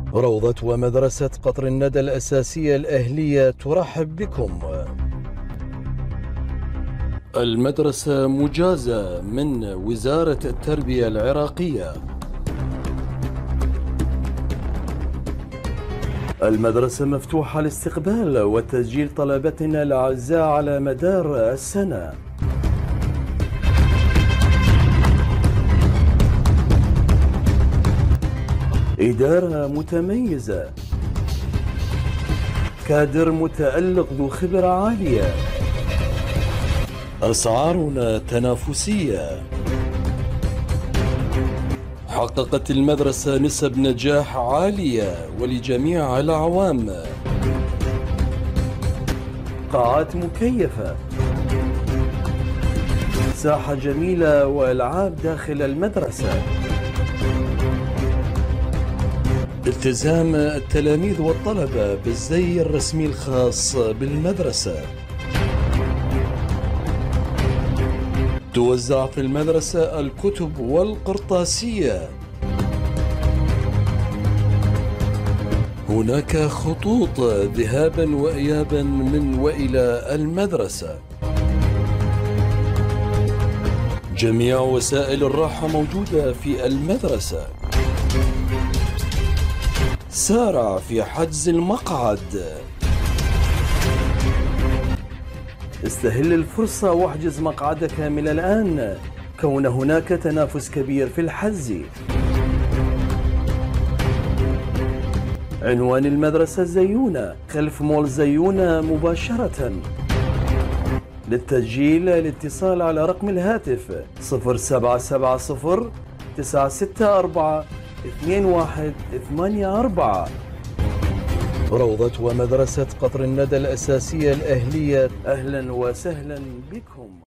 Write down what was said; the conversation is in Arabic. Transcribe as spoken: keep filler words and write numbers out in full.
روضة ومدرسة قطر الندى الأساسية الأهلية ترحب بكم. المدرسة مجازة من وزارة التربية العراقية. المدرسة مفتوحة لاستقبال وتسجيل طلبتنا الأعزاء على مدار السنة. إدارة متميزة، كادر متألق ذو خبرة عالية، أسعارنا تنافسية. حققت المدرسة نسب نجاح عالية ولجميع الأعوام. قاعات مكيفة، ساحة جميلة وألعاب داخل المدرسة. التزام التلاميذ والطلبة بالزي الرسمي الخاص بالمدرسة. توزع في المدرسة الكتب والقرطاسية. هناك خطوط ذهابا وإيابا من وإلى المدرسة. جميع وسائل الراحة موجودة في المدرسة. سارع في حجز المقعد. استهل الفرصة واحجز مقعدك من الآن، كون هناك تنافس كبير في الحجز. عنوان المدرسة زيونة، خلف مول زيونة مباشرة. للتسجيل الاتصال على رقم الهاتف صفر سبعة سبعة صفر تسعة ستة أربعة اثنين واحد ثمانية أربعة. روضة ومدرسة قطر الندى الأساسية الأهلية، أهلا وسهلا بكم.